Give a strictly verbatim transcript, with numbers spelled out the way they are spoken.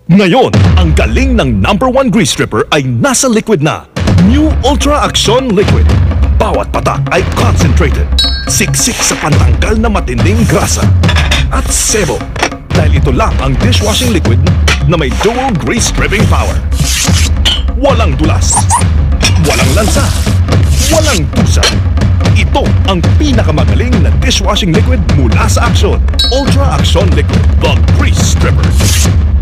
Ngayon, ang galing ng number one grease stripper ay nasa liquid na. New Ultra Axion Liquid. Bawat patak ay concentrated. Siksik sa pantanggal na matinding grasa. At sebo. Dahil ito lang ang dishwashing liquid na may dual grease stripping power. Walang dulas. Walang lansa. Walang tusa. Ito ang pinakamagaling na dishwashing liquid mula sa Axion. Ultra Axion Liquid, the grease stripper.